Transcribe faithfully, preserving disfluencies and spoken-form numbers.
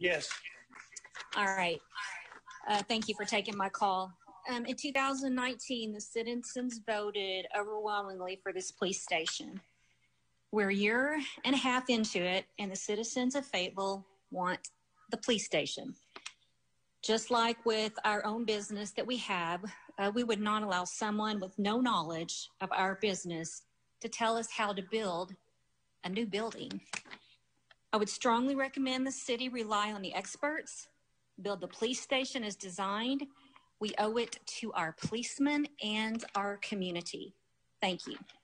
Yes. All right. Uh, thank you for taking my call. Um, in two thousand nineteen, the citizens voted overwhelmingly for this police station. We're a year and a half into it, and the citizens of Fayetteville want the police station. Just like with our own business that we have, uh, we would not allow someone with no knowledge of our business to tell us how to build a new building. I would strongly recommend the city rely on the experts, build the police station as designed. We owe it to our policemen and our community. Thank you.